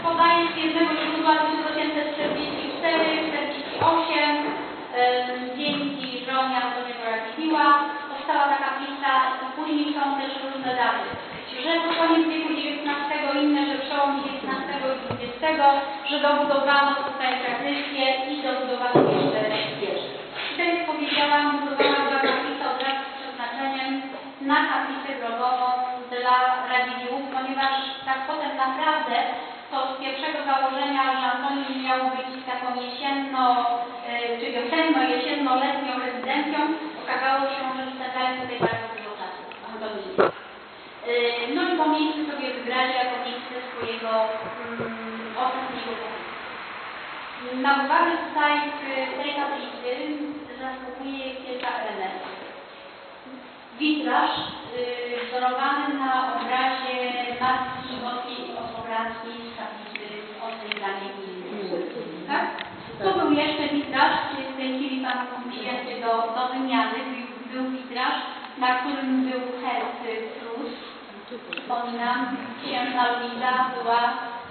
podając jednego źródła 1944, 48, dzięki żonie Antoni Radziwiłła powstała ta kaplica i później są też różne daty. Że to koniec wieku XIX, inne, że przełom XIX i XX, że dobudowano tutaj tradycję i dobudowano jeszcze wieże. I tak jak powiedziałam, budowała była kaplica od razu z przeznaczeniem na kaplicę grobową dla Radziwiłłów, ponieważ tak potem naprawdę to z pierwszego założenia, że Antoni miał być taką czy wiosenno-jesienno-letnią rezydencją, okazało się, że spędzają tutaj bardzo dużo czasu Antonini. No i to miejsce sobie wybrali jako miejsce swojego ostatniego pobytu. Na uwagę tutaj w tej kaplicy zasługuje kilka elementów. Witraż wzorowany na obrazie Matki Boskiej Ostrołęckiej z kaplicy Odzyskania tak? Tu był jeszcze witraż, w tej chwili Pan Święty do wymiany. Był witraż, na którym był herb Prus. Przypominam, księżna Luiza była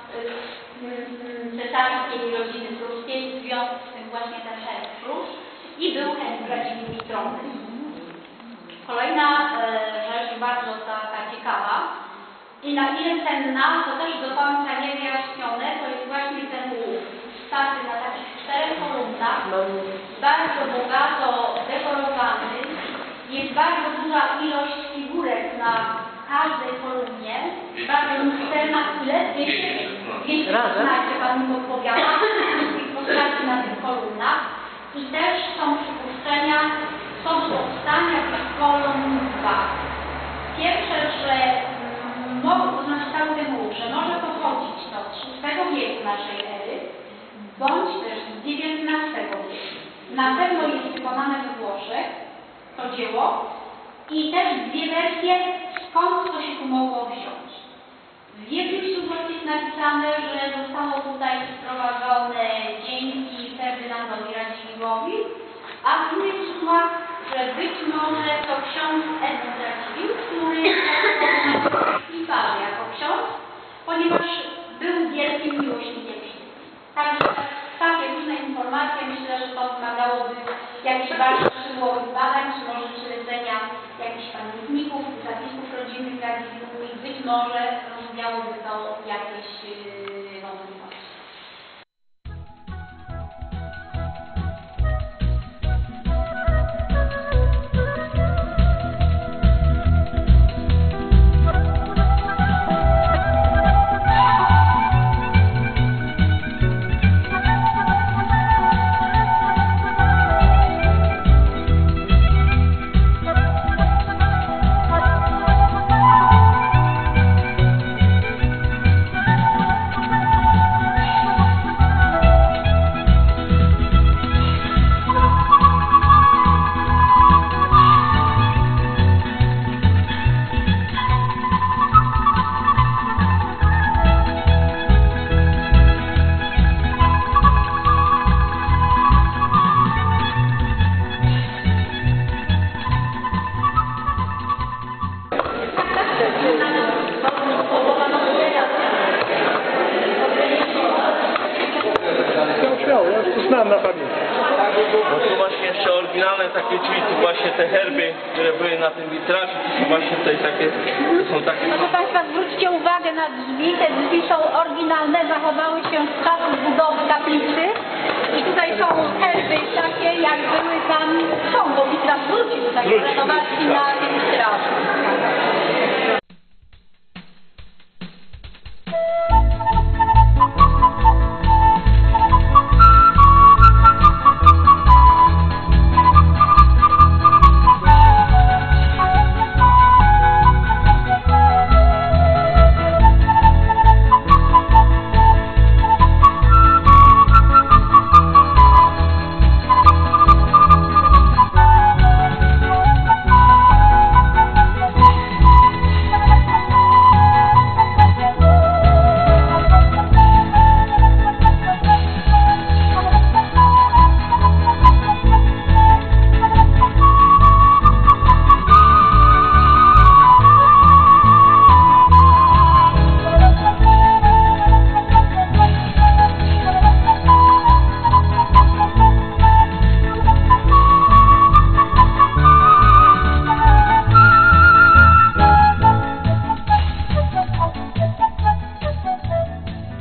cesarskiej rodziny pruskiej, w związku z tym właśnie ten herb Prus i był herb Radziwiłł Trąby. Kolejna rzecz, bardzo taka ciekawa i na ile cenna, to też do końca nie wyjaśnione, to jest właśnie ten łuk starty na takich 4 kolumnach, bardzo bogato dekorowany, jest bardzo duża ilość figurek na każdej kolumnie, bardzo lusterna, ile? 215, Pan mi podpowiada, wszystkich postaci na tych kolumnach i też są przypuszczenia co do powstania tych kolumn 2. Pierwsze, że to znaczy cały ten łuk, że może pochodzić to z VI wieku naszej ery, bądź też z XIX wieku. Na pewno jest wykonane we Włoszech to dzieło i też 2 wersje, skąd to się tu mogło wziąć. W jednym źródle jest napisane, że zostało tutaj sprowadzone dzięki Ferdynandowi Radziwiłłowi, a w innych źródłach, że być może to ksiądz Edmund Radziwiłł, który wpisał jako ksiądz, ponieważ był wielkim miłośnikiem ślubu. Także takie różne informacje, myślę, że to wymagałoby jakichś bardziej szczegółowych badań, czy może śledzenia jakichś pamiętników, zapisów rodzinnych Radziwiłłów i być może rozwijałoby to jakieś wątpliwości. Znam na pamięć. No tu właśnie jeszcze oryginalne takie drzwi, tu właśnie te herby, które były na tym witrażu, to są właśnie tutaj takie, to są takie... Proszę Państwa, zwróćcie uwagę na drzwi, te drzwi są oryginalne, zachowały się z czasów budowy kaplicy i tutaj są herby takie, jak były tam, bo witraż wróci tutaj, zobaczcie na tym witrażu.